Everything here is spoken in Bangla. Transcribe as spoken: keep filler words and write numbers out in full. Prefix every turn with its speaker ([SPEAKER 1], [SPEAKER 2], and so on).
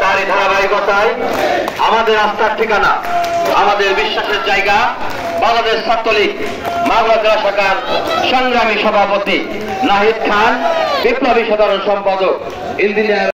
[SPEAKER 1] তারই ধারাবাহিকতায় আমাদের আস্থার ঠিকানা, আমাদের বিশ্বাসের জায়গা বাংলাদেশ ছাত্রলীগ মাগুরা জেলা শাখার সংগ্রামী সভাপতি নাহিদ খান, বিপ্লবী সাধারণ সম্পাদক ইঞ্জিনিয়ার